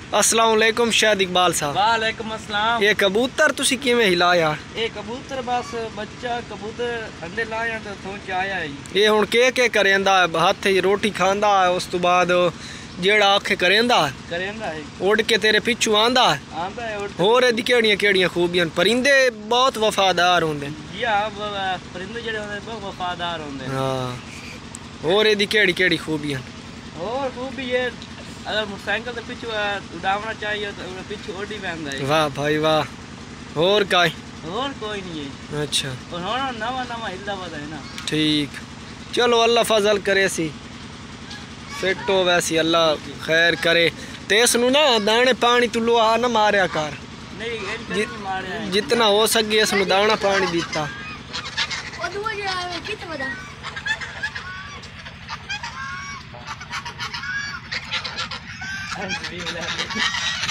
अस्सलाम वालेकुम शायद इकबाल साहब। वालेकुम अस्सलाम। ये कबूतर तुसी किवें हिलाया? ये कबूतर बस बच्चा कबूतर अंडे लाया तो सोच आया है। ये हुण के करेंदा है? हत्थ च रोटी खांदा है, उस तो बाद जेड़ा आखे करेंदा है उड़ के तेरे पिछू आंदा है। होर एदी केड़ियां खूबियां? परिंदे बहुत वफादार होंदे। परिंदे जेड़े होंदे बहुत वफादार होंदे। हां, होर एदी केड़ी खूबियां? और खूबी ये अगर मोटरसाइकिल के पिछू उड़ावना चाहिए तो पिछू उड़ी पैंदा है। वाह भाई वाह। होर काई? और कोई नहीं है। अच्छा, और नवा नवा हिलदा वदा है ना। ठीक, चलो अल्लाह फजल करे सी फिट हो वैसी, अल्लाह खैर करे। ते इसनू ना दाने पानी तू लोहा ना मारिया कर। नहीं जितना हो सके इसनू दाना पानी दिता। Alhamdulillah.